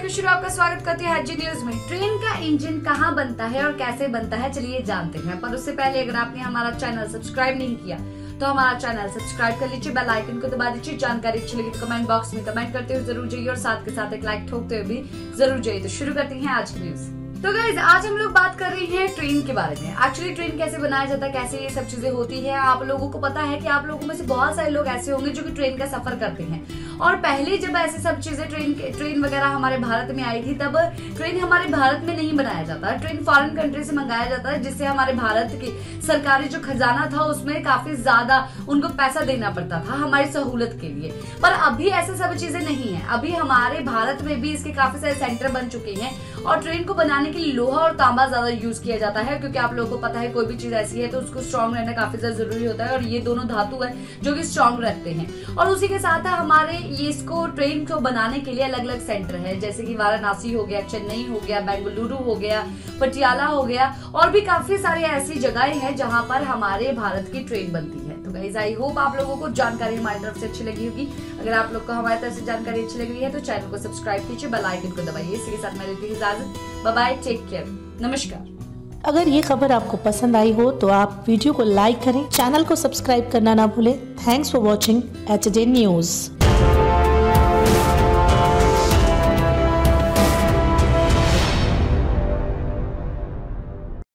में शुरू आपका स्वागत करते हैं हजी न्यूज में। ट्रेन का इंजन कहाँ बनता है और कैसे बनता है, चलिए जानते हैं। पर उससे पहले अगर आपने हमारा चैनल सब्सक्राइब नहीं किया तो हमारा चैनल सब्सक्राइब कर लीजिए, बेल आइकन को दबा दीजिए। जानकारी अच्छी लगी तो कमेंट बॉक्स में कमेंट करते हुए जरूर जाइए और साथ के साथ एक लाइक ठोकते हुए भी जरूर जाइए। तो शुरू करते हैं आज की न्यूज। तो गाइस, आज हम लोग बात कर रहे हैं ट्रेन के बारे में। एक्चुअली ट्रेन कैसे बनाया जाता है, कैसे ये सब चीजें होती है। आप लोगों को पता है कि आप लोगों में से बहुत सारे लोग ऐसे होंगे जो कि ट्रेन का सफर करते हैं। और पहले जब ऐसे सब चीजें ट्रेन वगैरह हमारे भारत में आई थी, तब ट्रेन हमारे भारत में नहीं बनाया जाता। ट्रेन फॉरेन कंट्री से मंगाया जाता है, जिससे हमारे भारत की सरकारी जो खजाना था उसमें काफी ज्यादा उनको पैसा देना पड़ता था हमारी सहूलत के लिए। पर अभी ऐसे सब चीजें नहीं है। अभी हमारे भारत में भी इसके काफी सारे सेंटर बन चुके हैं और ट्रेन को बनाने के लिए लोहा और तांबा ज्यादा यूज किया जाता है, क्योंकि आप लोगों को पता है कोई भी चीज ऐसी है तो उसको स्ट्रॉन्ग रहना काफी ज्यादा जरूरी होता है। और ये दोनों धातु है जो कि स्ट्रॉन्ग रहते हैं। और उसी के साथ हमारे ये इसको ट्रेन को बनाने के लिए अलग अलग सेंटर है, जैसे कि वाराणसी हो गया, चेन्नई हो गया, बेंगलुरु हो गया, पटियाला हो गया, और भी काफी सारी ऐसी जगहें हैं जहां पर हमारे भारत की ट्रेन बनती है। तो गाइस, आई होप आप लोगों को जानकारी हमारी तरफ से अच्छी लगी होगी। अगर आप लोग को हमारी तरफ से जानकारी अच्छी लगी है तो चैनल को सब्सक्राइब कीजिए, बेल आइकन को दबाइए। इसी के साथ मैं लेती हूं इजाजत। बाय बाय, टेक केयर, नमस्कार। अगर ये खबर आपको पसंद आई हो तो आप वीडियो को लाइक करें, चैनल को सब्सक्राइब करना ना भूलें। Thanks for watching HJ news.